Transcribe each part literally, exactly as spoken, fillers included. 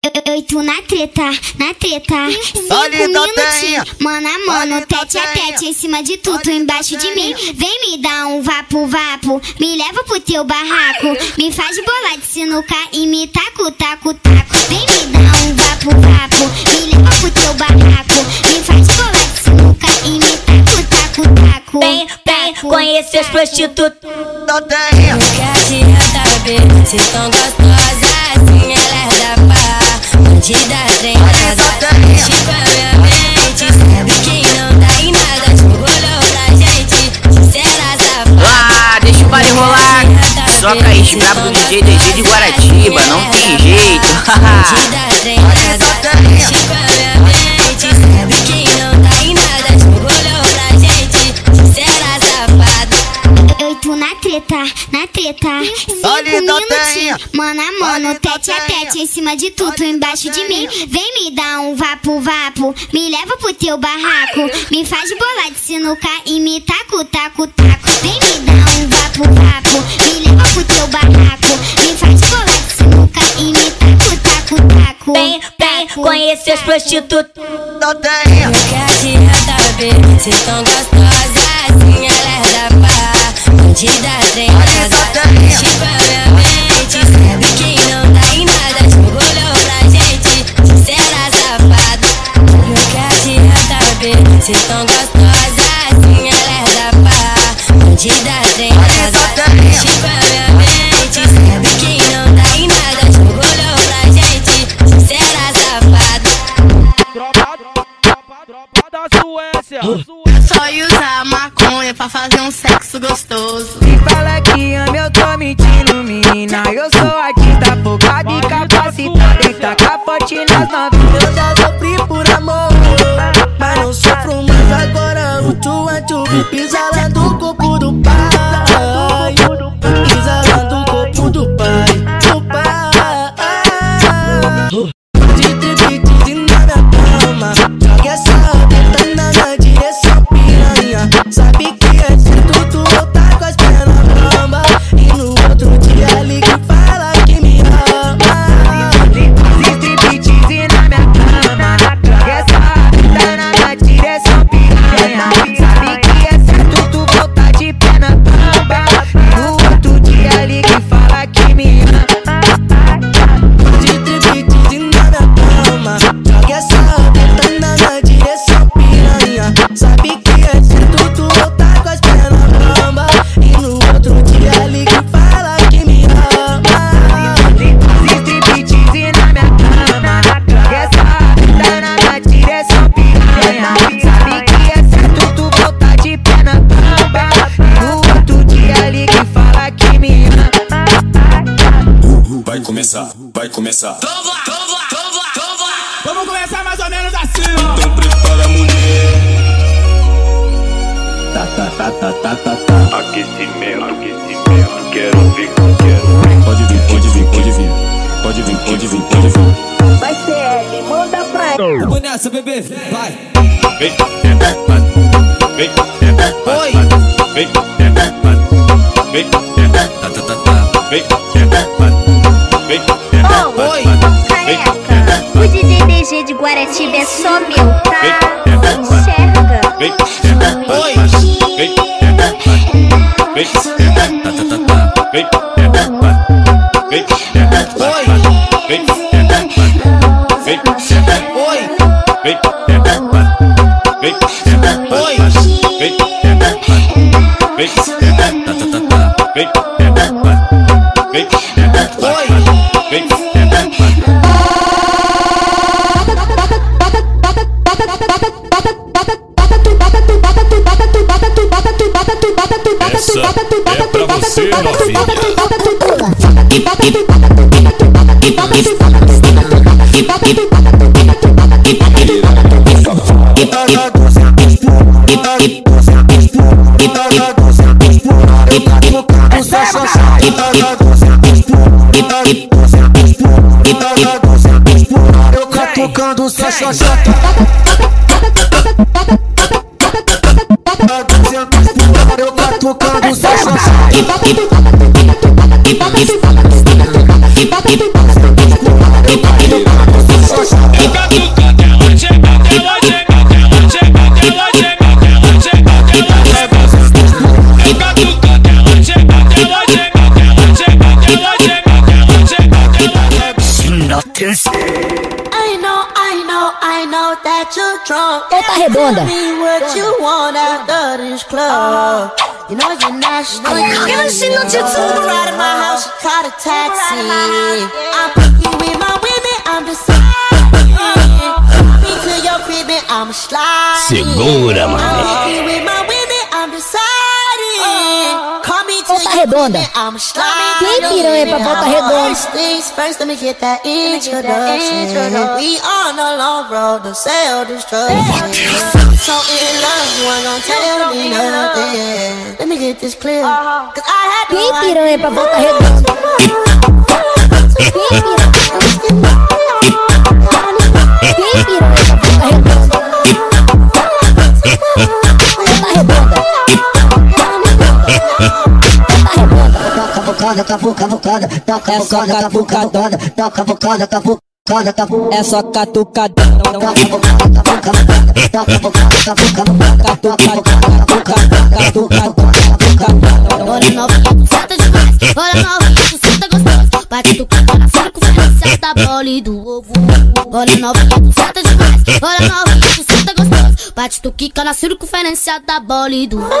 Eu e tu na treta, na treta. Cinco minutinhos, mano a mano, tete a tete em cima de tu, tu embaixo de mim. Vem me dar um vapo, vapo, me leva pro teu barraco. Me faz bolar de sinuca e me taco, taco, taco. Vem me dar um vapo, vapo, me leva pro teu barraco. Me faz bolar de sinuca e me taco, taco, taco. Vem, vem, conhecer as prostitutas. Não tem. Eu quero te retar, se tão gostosa assim, ela é da pá. Bandida treinada, mexe com a minha mente. Sabe quem não dá em nada, desmolou pra gente. Sincera, safada. Ah, deixa o baile rolar. Soca aí, escravo do D J D G de Guaratiba, não tem jeito. Bandida treinada, mexe com a minha mente. Sabe quem não dá em nada, desmolou pra gente. Sincera, safada. Eu e tu na treta, na treta. Cinco minutinhos, mano a mano, tete a tete em cima de tu, tu embaixo de mim. Vem me dar um vapo, vapo, me leva pro teu barraco. Me faz bolar de sinuca e me taco, taco, taco. Vem me dar um vapo, vapo, me leva pro teu barraco. Me faz bolar de sinuca e me taco, taco, taco. Vem, vem, conhecer as prostitutas. Não tem. Eu quero te retar, se tão gostosa assim, ela é da pá. Bandida treinada, mexe com a minha mente. Sabe quem não dá em nada, desmolou pra gente. Sincera, safada. Eu quero te retar, se tão gostosa assim, ela é da pá. Bandida treinada, mexe com a minha mente. Sabe quem não dá em nada, desmolou pra gente. Sincera, safada. Tropa, tropa, tropa da Suécia. Só usar maconha pra fazer um sexo gostoso. Se fala que ama, eu tô mentindo, menina. Eu sou artista focado e capacitado em tacar forte nas novinhas. Eu já sofri por amor, mas não sofro mais agora. O tu é tu, pisa lá do corpo do pai. Pisa lá do corpo do pai, do pai. De tripite na minha cama, joga essa teta na minha direção, piranha. Sabe que é certo tu voltar com as pernas bamba. E no outro dia liga e fala que me ama. De tripite na minha cama, joga essa teta na minha direção, piranha. Sabe que é certo tu voltar de perna bamba. E no outro dia liga e fala que me ama. De tripite na minha cama, joga essa teta na minha direção, piranha. Sabe que é certo tu voltar com as pernas bamba. E no outro dia liga e fala que me ama. De tripite na minha cama, joga essa teta na minha direção, piranha. Sabe que é certo tu voltar de perna bamba. E no outro dia liga e fala que me ama. Vai começar, vai começar. Vamos começar mais ou menos assim. Então prepara, mulher. Tá, tá, tá, tá, tá, tá, tá. Aquecimento, aquecimento. Quero ver, quero ver. Pode vir, pode vir, pode vir. Pode vir, pode vir, pode vir. Vai ser L, manda pra ele. Vamos nessa, bebê, vai. Vem, vem, vem, Oi. vem, vem, tá, tá, tá, tá. Vem, vem, Ô, oi, careca, o D J D G de Guaratiba é só meu, tá? Enxerga. vem, Oi. vem, vem, tá, tá, tá, tá. Vem, vem, Oi. vem, vem, Oi. vem, vem, Oi. vem, vem, tá, tá, tá, tá. Vem, vem, Oi. vem, essa é pra você, novinha. Eu catucando sua xoxota. Eu catucando sua xoxota. Eu I know, I know, I know that you're drunk. Volta Redonda. Me what you want after this club. You know you're nasty. You know she know you too. Right in my house, she caught a taxi. I'm picking with my women, I'm deciding. Me to your crib and I'm sliding. Segura, mano. I'm picking with my women, I'm deciding. Call me to Volta your Redonda. crib and I'm sliding. Quem piranha pra Volta Redonda? First things first, let me get that introduction. We on a long road to self-destruction. So in love, you ain't gon' tell me nothing. Let me get this clear, cause I had to. Quem piranha pra Volta Redonda? Quem piranha? Quem piranha pra Volta Redonda? Volta Redonda. Cavucada, cavucada, toca cavucada, cavucada, toca cavucada, cavucada, cavucada. É só catucada. Bora novinha, tu senta demais. Bora novinha, tu senta gostoso. Bate tu pica na circunferência da bola e do ovo. Bora novinha, tu senta demais. Bora novinha, tu senta gostoso. Bate tu quica na circunferência da bola e do ovo.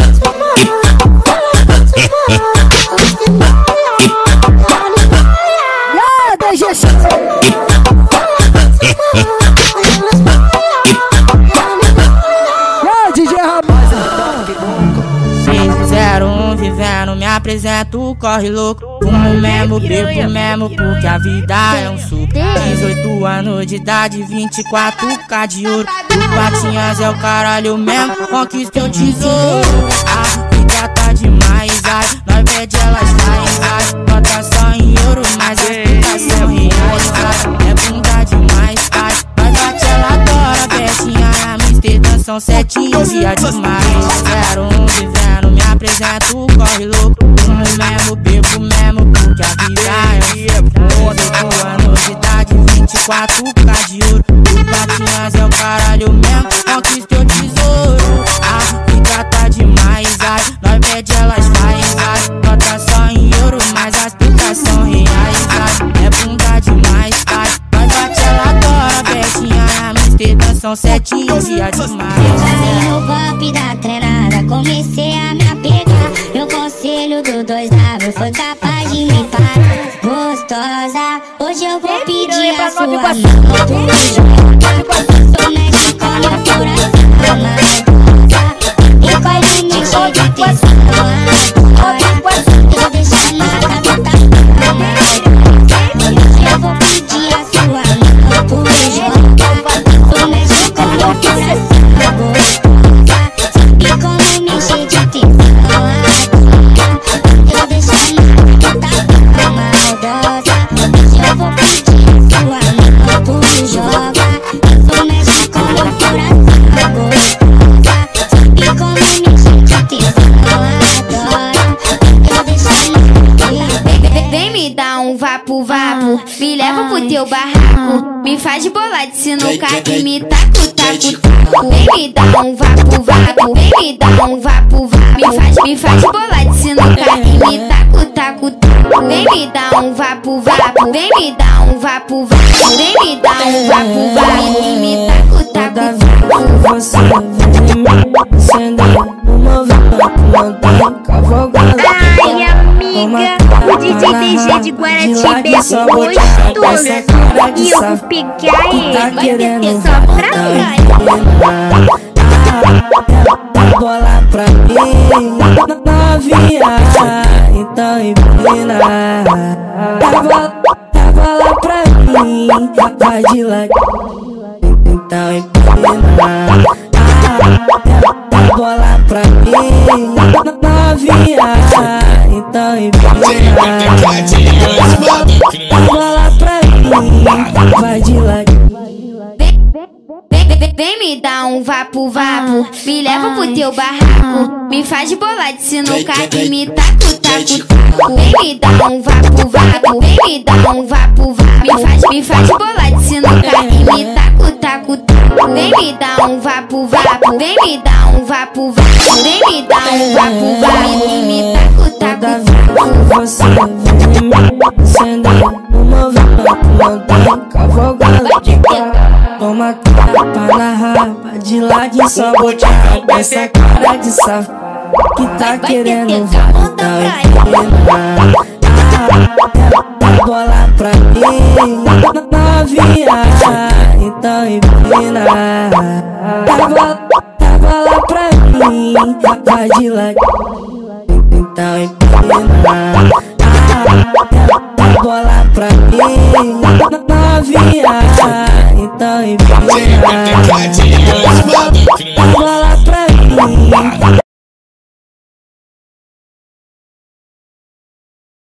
seis zero um vivendo, me apresento, corre louco. Fumo mesmo, bebo mesmo, porque a vida é um suco. dezoito anos de idade, vinte e quatro K de ouro. O Patinhas é o caralho mesmo, conquistei o tesouro. A vida tá demais, ai, nós pede elas saem, ai. Bota só em euro, mas as putas são reais, ai. É bunda demais, ai. Nós bate, ela adora, Betinha, a mister dançam setinho, dia demais. Zero um vivendo, me apresento, corre louco. Fumo mesmo, bebo mesmo, porque a vida é um dezoito anos de idade, vinte e quatro K de ouro. O Patinhas é o caralho mesmo, conquistei o tesouro. A vida tá demais, ai. Nós pede, elas saem, ai. Bota só em euro, mas as putas são reais, ai. É bunda demais, ai. Nós bate, ela adora, Betinha, a mister dançam setinho, dia demais. No golpe da treinada, comecei a me apegar. Meu conselho do dois W foi capaz de me parar. Gostosa, hoje eu vou pedir a sua mão. Sou mexe com meu coração amorosa. E pode me encher de tesão agora. Vou deixar nada me tapar amorosa. Hoje eu vou pedir a sua mão por jogar. Sou mexe com meu coração amorosa. E como me encher de tesão agora. Eu deixar nada me tapar amorosa. Hoje eu vou pedir a sua mão por jogar. Sou mexe com meu coração amorosa. E como me encher de tesão agora. Eu deixar nada. Vem me dar um vapo vapo, me leva pro teu barraco, me faz de bola de sinuca e me taco taco taco. Vem me dar um vapo vapo, vem me dar um vapo vapo, me faz, me faz de bola de sinuca e me taco taco taco. Vem me dar um vapo vapo, vem me dar um vapo vapo, vem me dar um vapo vapo e me taco taco taco. Você vem me acender uma vapo, mandando cavalgada. Ai, amiga, o D J D G de Guaratiba é gostoso. E eu vou pegar ele, vai meter só pra nós. Dá bola pra mim, novinha, então empina. Dá bola, dá bola pra mim, vai de lado, então empina. Dá bola pra mim, novinha, então empina. Dá bola pra mim, vai de lado. Vem me dar um vapo, vapo, me leva pro teu barraco, me faz bolar de sinuca e me taco, taco, taco. Vem me dar um vapo, vapo, vem me dar um vapo, vapo, me faz, me faz bolar de sinuca e me taco, taco, taco. Vem me dar um vapo, vapo, vem me dar um vapo, vapo, vem me dar um vapo, vapo e me taco, taco, taco. Você vem me acender no movimento, mantém cavalgando de cara. Toma tapa na raba, de ladinho só boteada. Essa cara de safado que tá querendo voltar e empina. Dá bola pra mim, novinha, então empina. Dá bola, dá bola pra mim, vai de ladinho, então empina. Dá bola pra mim, novinha, então empina. Dá bola pra mim.